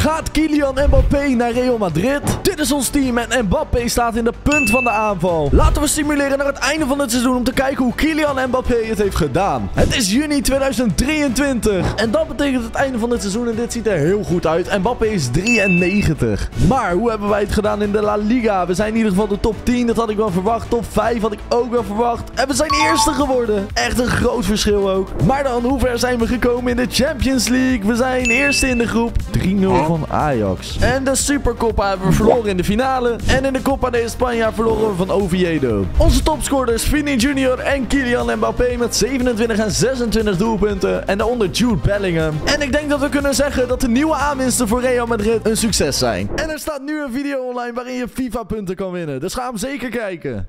Gaat Kylian Mbappé naar Real Madrid? Dit is ons team en Mbappé staat in de punt van de aanval. Laten we simuleren naar het einde van het seizoen om te kijken hoe Kylian Mbappé het heeft gedaan. Het is juni 2023 en dat betekent het einde van het seizoen en dit ziet er heel goed uit. Mbappé is 93. Maar hoe hebben wij het gedaan in de La Liga? We zijn in ieder geval de top 10, dat had ik wel verwacht. Top 5 had ik ook wel verwacht. En we zijn eerste geworden. Echt een groot verschil ook. Maar dan, hoe ver zijn we gekomen in de Champions League? We zijn eerste in de groep. 3-0 van Ajax. En de Supercopa hebben we verloren in de finale. En in de Copa de España verloren we van Oviedo. Onze topscorers Vini Junior en Kylian Mbappé met 27 en 26 doelpunten. En daaronder Jude Bellingham. En ik denk dat we kunnen zeggen dat de nieuwe aanwinsten voor Real Madrid een succes zijn. En er staat nu een video online waarin je FIFA punten kan winnen. Dus ga hem zeker kijken.